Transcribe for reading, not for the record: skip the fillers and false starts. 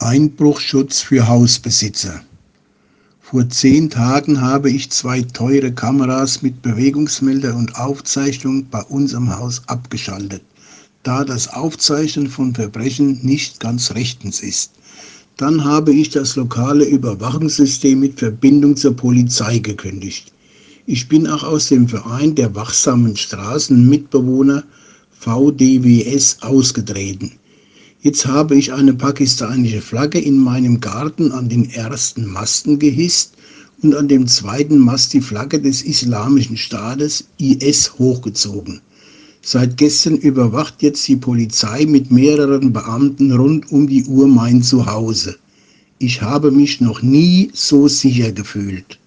Einbruchschutz für Hausbesitzer. Vor 10 Tagen habe ich 2 teure Kameras mit Bewegungsmelder und Aufzeichnung bei uns am Haus abgeschaltet, da das Aufzeichnen von Verbrechen nicht ganz rechtens ist. Dann habe ich das lokale Überwachungssystem mit Verbindung zur Polizei gekündigt. Ich bin auch aus dem Verein der wachsamen Straßenmitbewohner VDWS ausgetreten. Jetzt habe ich eine pakistanische Flagge in meinem Garten an den ersten Masten gehisst und an dem zweiten Mast die Flagge des Islamischen Staates IS hochgezogen. Seit gestern überwacht jetzt die Polizei mit mehreren Beamten rund um die Uhr mein Zuhause. Ich habe mich noch nie so sicher gefühlt.